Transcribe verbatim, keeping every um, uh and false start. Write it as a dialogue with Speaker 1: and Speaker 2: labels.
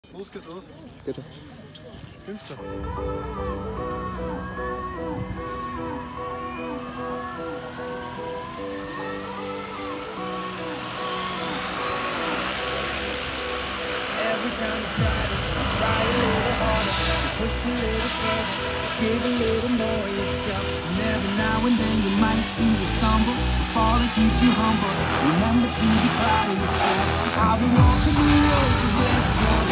Speaker 1: Los geht's los.
Speaker 2: Bitte.
Speaker 1: Fünfter.
Speaker 3: Every time you try to try a little harder, push a little further, give a little more of yourself. And every now and then you might either stumble or fall to keep you humble. Remember to be proud of yourself. I've been walking the road with less trouble.